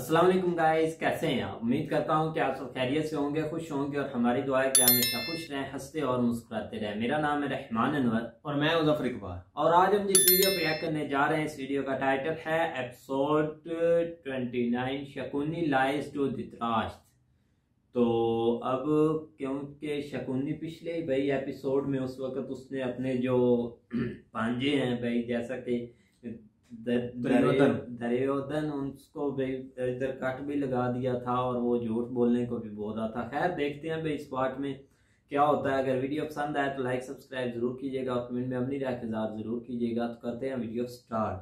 अस्सलाम वालेकुम गाइस, कैसे हैं आप? उम्मीद करता हूं कि आप सब खैरियत से होंगे, खुश होंगे और हमारी दुआ है कि हमेशा खुश रहें, हंसते और मुस्कुराते रहें। मेरा नाम है रहमान अनवर और मैं हूं ज़फर इकबाल। और आज हम जिस वीडियो पे रिएक्ट करने जा रहे हैं, इस वीडियो का टाइटल है episode 29 Shakuni lies to Dhritarashtra. तो अब क्योंकि शकुनी पिछले भाई एपिसोड में उस वक्त उसने अपने जो पांजे हैं भाई, जैसा कि दुर्योधन उनको भाई इधर कट भी लगा दिया था और वो झूठ बोलने को भी बोला था। खैर देखते हैं भाई इस पार्ट में क्या होता है। अगर वीडियो पसंद आए तो लाइक सब्सक्राइब जरूर कीजिएगा और कमेंट में अपनी राय का इज़हार जरूर कीजिएगा। तो करते हैं वीडियो स्टार्ट।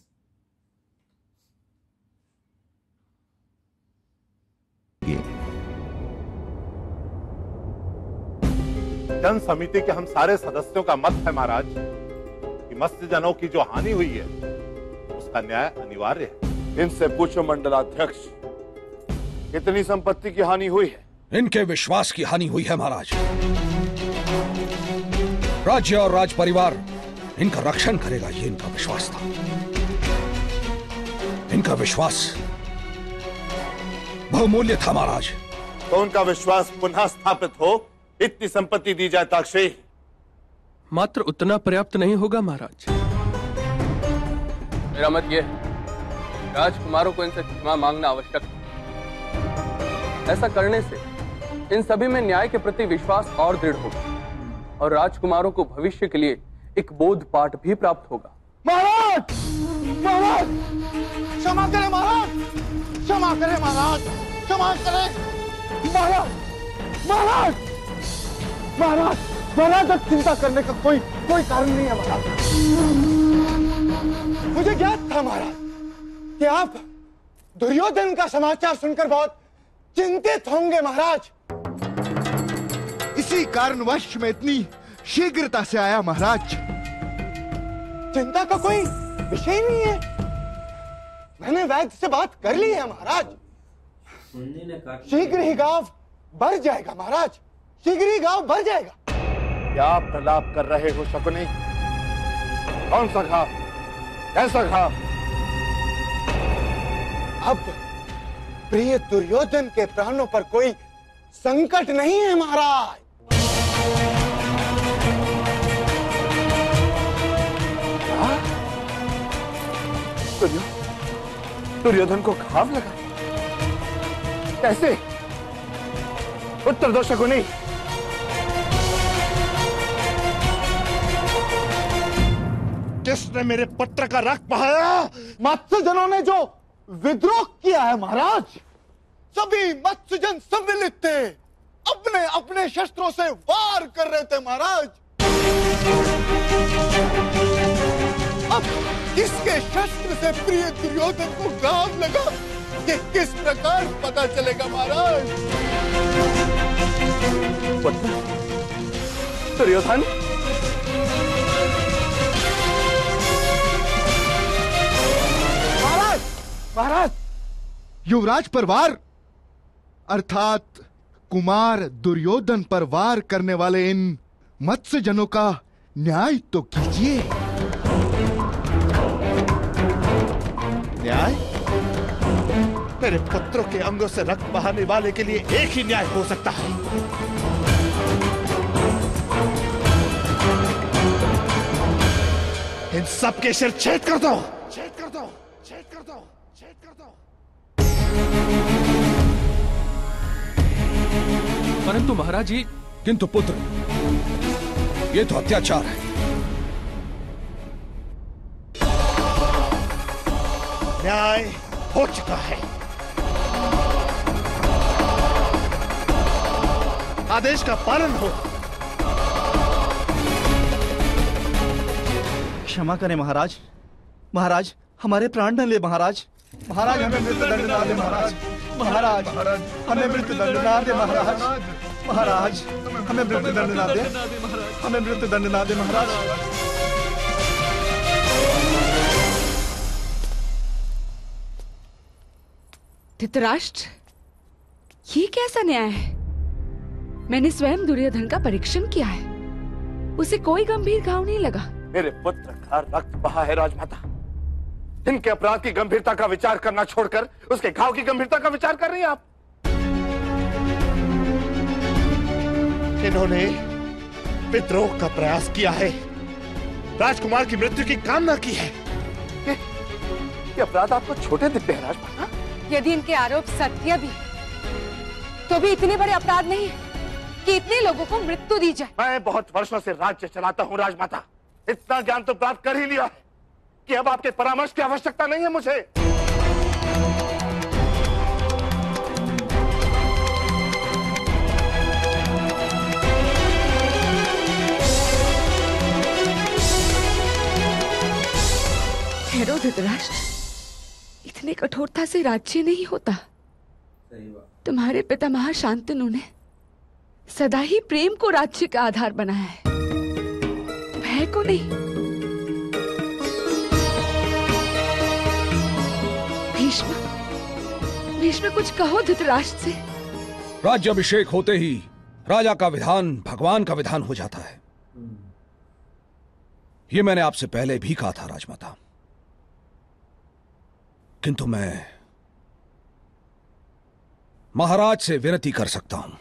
जन समिति के हम सारे सदस्यों का मत है महाराज कि मत्स्यजनों की जो हानि हुई है उसका न्याय अनिवार्य है। इनसे पूछो मंडलाध्यक्ष, कितनी संपत्ति की हानि हुई है? इनके विश्वास की हानि हुई है महाराज। राज्य और राज परिवार इनका रक्षण करेगा, ये इनका विश्वास था। इनका विश्वास बहुमूल्य था महाराज। तो उनका विश्वास पुनः स्थापित हो, इतनी संपत्ति दी जाए ताक्षी। मात्र उतना पर्याप्त नहीं होगा महाराज। मेरा मत यह है, राजकुमारों को इनसे क्षमा मांगना आवश्यक है। ऐसा करने से इन सभी में न्याय के प्रति विश्वास और दृढ़ होगा और राजकुमारों को भविष्य के लिए एक बोध पाठ भी प्राप्त होगा। महाराज, महाराज, क्षमा करें महाराज, क्षमा करें महाराज, क्षमा करें महाराज, महाराज, महाराज, महाराज, अब चिंता करने का कोई कारण नहीं है महाराज। मुझे ज्ञात था महाराज कि आप दुर्योधन का समाचार सुनकर बहुत चिंतित होंगे महाराज। इसी कारणवश मैं इतनी शीघ्रता से आया महाराज। चिंता का कोई विषय नहीं है, मैंने वैद्य से बात कर ली है महाराज। शीघ्र ही गांव भर जाएगा महाराज, शीघ्र ही गांव भर जाएगा। क्या प्रलाप कर रहे हो शकुनी? कौन सा घाव, कैसा घाव? अब प्रिय दुर्योधन के प्राणों पर कोई संकट नहीं है महाराज। दुर्योधन को घाव लगा? कैसे? उत्तर दो शकुनी। किसने मेरे पुत्र का रक्त बहाया? मत्स्यजनों ने जो विद्रोह किया है महाराज। सभी मत्स्यजन सम्मिलित थे, अपने अपने शस्त्रों से वार कर रहे थे महाराज। अब किसके शस्त्र से प्रिय दुर्योधन को घाव लगा, ये किस प्रकार पता चलेगा महाराज? दुर्योधन, महाराज, युवराज पर वार अर्थात कुमार दुर्योधन पर वार करने वाले इन मत्स्यजनों का न्याय तो कीजिए। न्याय? मेरे पुत्रों के अंगों से रक्त बहाने वाले के लिए एक ही न्याय हो सकता है। इन सब के सिर छेद कर दो, छेद कर दो, छेद कर दो, छेद कर दो। परंतु महाराज जी। किंतु पुत्र, ये तो अत्याचार है। न्याय हो चुका है। आदेश का पालन हो। क्षमा करें महाराज, महाराज हमारे प्राण न ले महाराज, महाराज हमें मृत्युदंड ना दे महाराज, महाराज हमें मृत्युदंड ना दे महाराज, महाराज हमें मृत्युदंड ना दे, हमें मृत्युदंड ना दे महाराज। धृतराष्ट्र, ये कैसा न्याय है? मैंने स्वयं दुर्योधन का परीक्षण किया है, उसे कोई गंभीर घाव नहीं लगा। मेरे पुत्र का रक्त बहा है राजमाता, इनके अपराध की गंभीरता का विचार करना छोड़कर उसके घाव की गंभीरता का विचार कर रही हैं आप। इन्होंने विद्रोह का प्रयास किया है, राजकुमार की मृत्यु की कामना की है। ये अपराध आपको छोटे दिखते हैं राजमाता? यदि इनके आरोप सत्य भी तो भी इतने बड़े अपराध नहीं कि इतने लोगों को मृत्यु दी जाए। मैं बहुत वर्षों से राज्य चलाता हूँ राजमाता, इतना ज्ञान तो प्राप्त कर ही लिया है कि अब आपके परामर्श की आवश्यकता नहीं है मुझे। ठहरो धृतराष्ट्र, इतने कठोरता से राज्य नहीं होता। तुम्हारे पितामह शांतनु ने सदा ही प्रेम को राज्य का आधार बनाया है, भय को नहीं। भीष्म कुछ कहो धृतराष्ट्र से। राज्याभिषेक होते ही राजा का विधान भगवान का विधान हो जाता है। ये मैंने आपसे पहले भी कहा था राजमाता, किंतु मैं महाराज से विनती कर सकता हूं।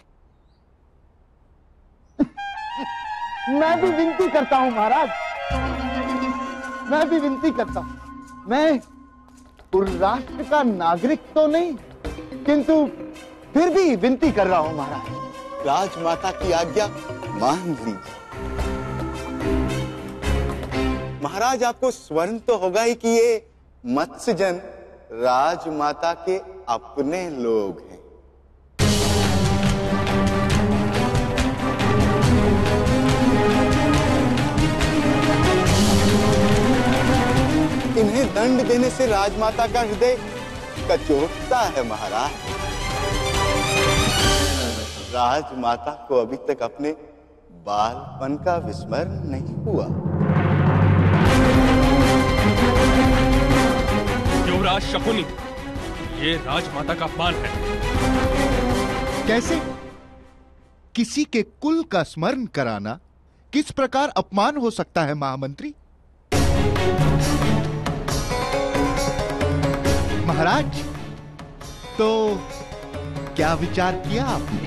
मैं भी विनती करता हूं महाराज, मैं भी विनती करता हूं। मैं राष्ट्र का नागरिक तो नहीं, किंतु फिर भी विनती कर रहा हूं महाराज, राजमाता की आज्ञा मान लीजिए। महाराज आपको स्वर्ण तो होगा ही कि ये मत्स्यजन राजमाता के अपने लोग हैं। इन्हें दंड देने से राजमाता का हृदय कचोटता है महाराज। राजमाता को अभी तक अपने बालपन का विस्मरण नहीं हुआ। युवराज शकुनी, ये राजमाता का अपमान है। कैसे? किसी के कुल का स्मरण कराना किस प्रकार अपमान हो सकता है महामंत्री? महाराज, तो क्या विचार किया आपने?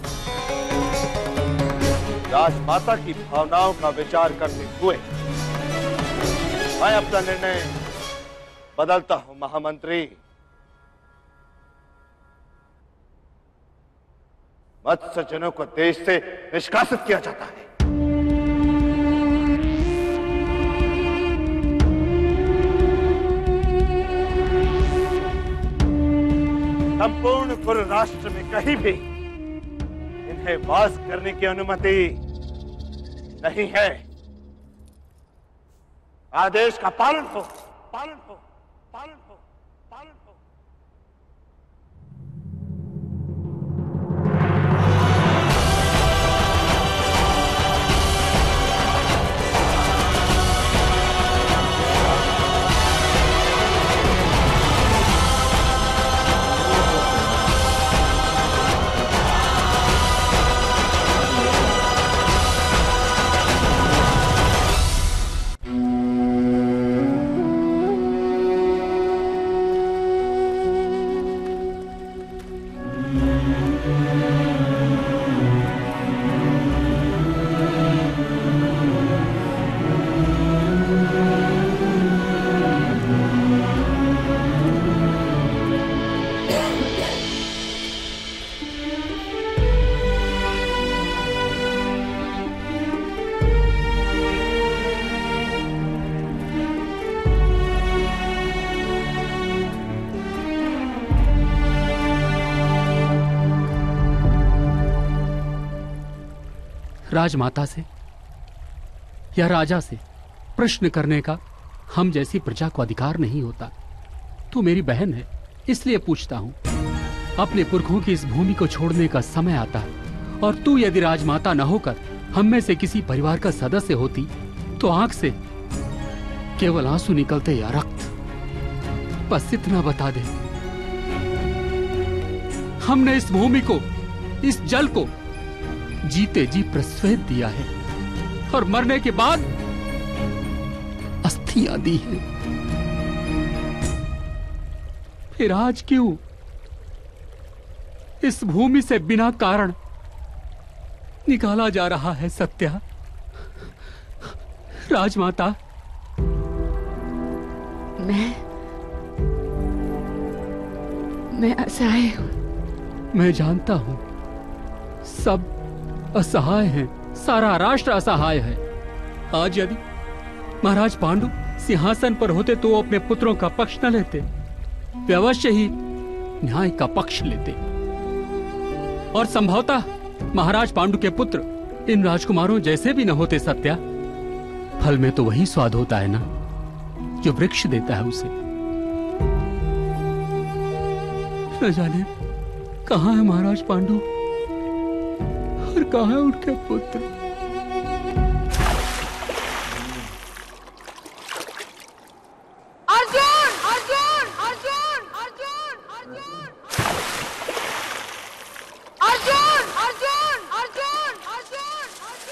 राजमाता की भावनाओं का विचार करते हुए मैं अपना निर्णय बदलता हूं महामंत्री। मत्स्यजनों को देश से निष्कासित किया जाता है। संपूर्ण कुरु राष्ट्र में कहीं भी इन्हें वास करने की अनुमति नहीं है। आदेश का पालन हो, पालन हो, पालन हो, पालन हो। राजमाता से या राजा से प्रश्न करने का हम जैसी प्रजा को अधिकार नहीं होता। तू मेरी बहन है, इसलिए पूछता हूं। अपने पुरखों की इस भूमि को छोड़ने का समय आता है और तू यदि राजमाता न होकर हम में से किसी परिवार का सदस्य होती तो आंख से केवल आंसू निकलते या रक्त। बस इतना बता दे, हमने इस भूमि को, इस जल को जीते जी प्रस्वेद दिया है और मरने के बाद अस्थियां दी है। फिर आज क्यों इस भूमि से बिना कारण निकाला जा रहा है सत्या? राजमाता, मैं असहाय हूं। मैं जानता हूं, सब असहाय हैं, सारा राष्ट्र असहाय है। आज यदि महाराज पांडु सिंहासन पर होते तो अपने पुत्रों का पक्ष न लेते, वे अवश्य ही न्याय का पक्ष लेते। और संभवतः महाराज पांडु के पुत्र इन राजकुमारों जैसे भी न होते सत्या। फल में तो वही स्वाद होता है ना जो वृक्ष देता है उसे। न जाने कहां है महाराज पांडु और कहां है उनके पुत्र। अर्जुन, अर्जुन, अर्जुन, अर्जुन, अर्जुन, अर्जुन, अर्जुन, अर्जुन, अर्जुन,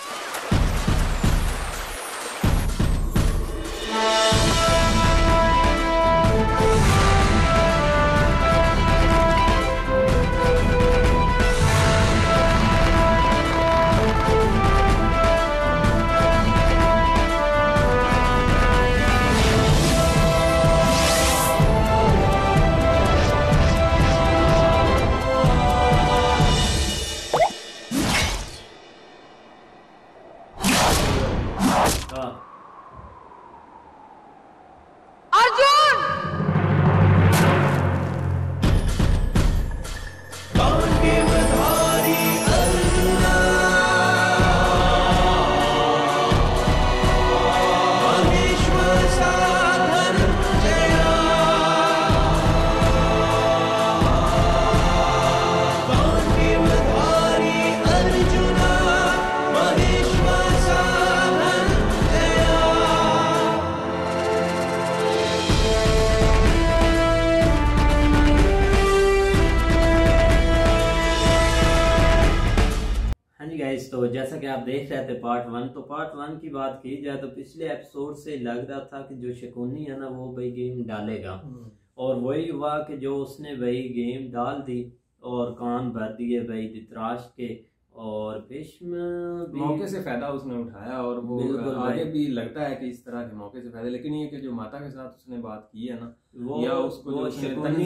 तो जैसा कि आप देख रहे थे पार्ट 1, तो पार्ट 1 की बात की जाए तो पिछले एपिसोड से लग रहा था कि जो शकुनी है ना वो भाई गेम डालेगा, और वही हुआ कि जो उसने भाई गेम डाल दी और कान भर दिए भाई धृतराष्ट्र के, और भीष्म मौके से फायदा उसने उठाया और वो आगे भी लगता है कि इस तरह के मौके से फायदा। लेकिन ये कि जो माता के साथ उसने बात की है ना, वो या उसको जो शकुनी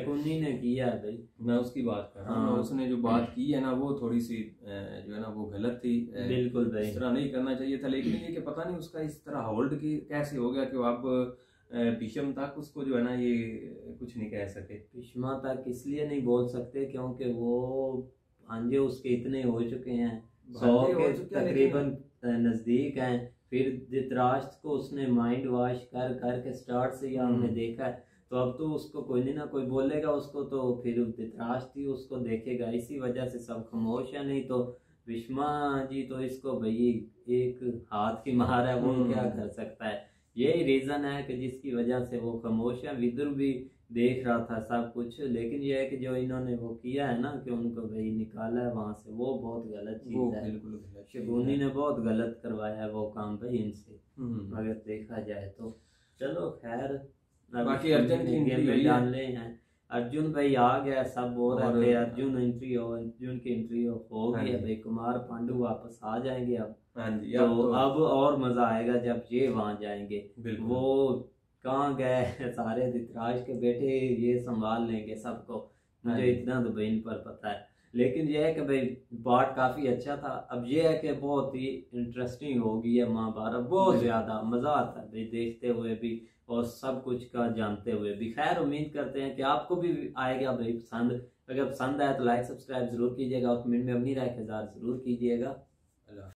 ने किया है भाई, मैं उसकी बात कर रहा हूँ। उसने जो बात की है ना वो थोड़ी सी जो है ना वो गलत थी। बिल्कुल भाई, इस तरह नहीं करना चाहिए था। लेकिन ये कि पता नहीं उसका इस तरह होल्ड की कैसे हो गया कि अब भीष्म तक उसको जो है ना ये कुछ नहीं कह सके। भीष्मा तक इसलिए नहीं बोल सकते क्योंकि वो भांजे उसके इतने हो चुके हैं, 100 के तकरीबन नजदीक हैं। फिर धृतराष्ट्र को उसने माइंड वॉश कर के स्टार्ट से ही हमने देखा है, तो अब तो उसको कोई नहीं ना कोई बोलेगा उसको, तो फिर धृतराष्ट्र ही उसको देखेगा। इसी वजह से सब खामोश है, नहीं तो भीष्मा जी तो इसको भाई एक हाथ की मार है, वो क्या कर सकता है। यही रीजन है कि जिसकी वजह से वो खामोश है। विदुर भी देख रहा था सब कुछ, लेकिन यह है कि जो इन्होंने वो किया है ना कि उनको भाई निकाला है वहां से, वो बहुत गलत चीज है। बिल्कुल शकुनी ने बहुत गलत करवाया है वो काम भाई इनसे, अगर देखा जाए तो। चलो खैर, बाकी अर्जुन की एंट्री डालने हैं। अर्जुन भाई आ गया, सब बोल रहे थे अर्जुन की एंट्री हो गई है भाई। कुमार पांडु वापस आ जाएंगे अब। तो अब और मजा आएगा जब ये वहां जाएंगे। वो कहाँ गए सारे धृतराष्ट्र के बेटे, ये संभाल लेंगे सबको, मुझे इतना तो बहन पर पता है। लेकिन यह है कि भाई पार्ट काफी अच्छा था। अब यह है कि बहुत ही इंटरेस्टिंग हो गई है महाभारत, बहुत ज्यादा मजा आता है भाई देखते हुए भी और सब कुछ का जानते हुए भी। खैर उम्मीद करते हैं कि आपको भी आएगा भाई पसंद। अगर पसंद आए तो लाइक सब्सक्राइब जरूर कीजिएगा और कमेंट में अपनी राय का इज़हार जरूर कीजिएगा।